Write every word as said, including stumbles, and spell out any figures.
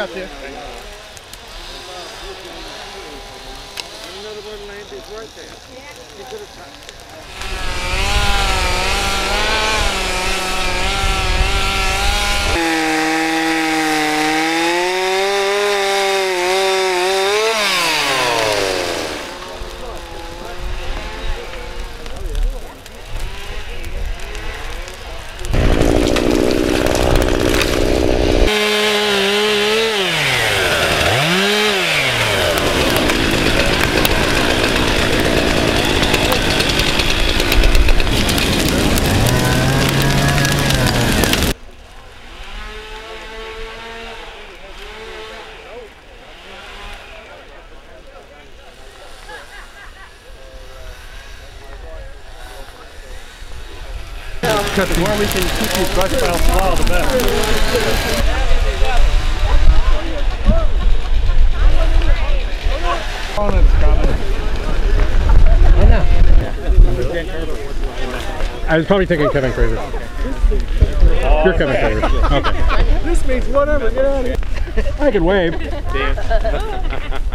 cut you. Another one landed right there. You could have touched it. Because the more we can keep these brush piles small, the better. Oh, it's coming. Oh, no. I was probably thinking Kevin Fraser. Oh, you're Kevin Fraser. Okay. This means whatever. Get out of here. I could wave. Damn.